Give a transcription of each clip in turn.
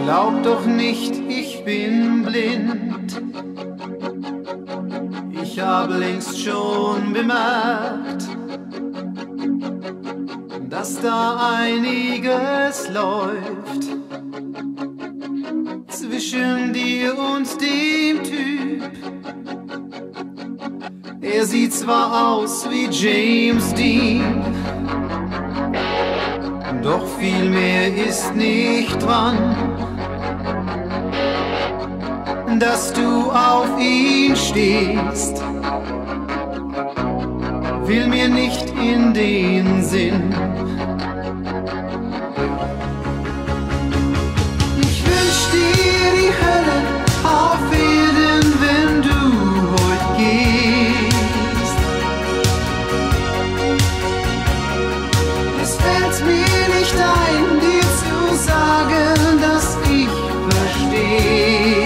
Glaub doch nicht, ich bin blind. Ich habe längst schon bemerkt, dass da einiges läuft zwischen dir und dem Typ. Er sieht zwar aus wie James Dean, doch viel mehr ist nicht dran. Dass du auf ihn stehst, will mir nicht in den Sinn. Ich wünsch dir die Hölle auf Erden, wenn du heute gehst. Es fällt mir nicht ein, dir zu sagen, dass ich verstehe.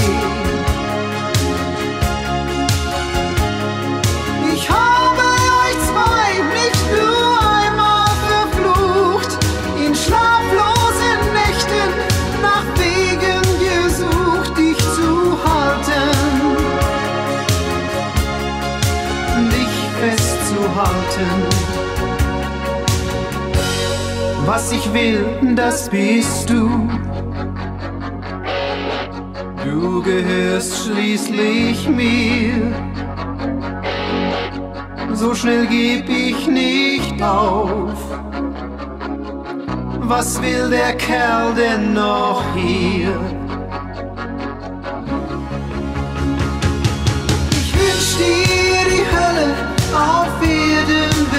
Was ich will, das bist du. Du gehörst schließlich mir. So schnell geb ich nicht auf. Was will der Kerl denn noch hier? Ich wünsch dir die Hölle auf Erden.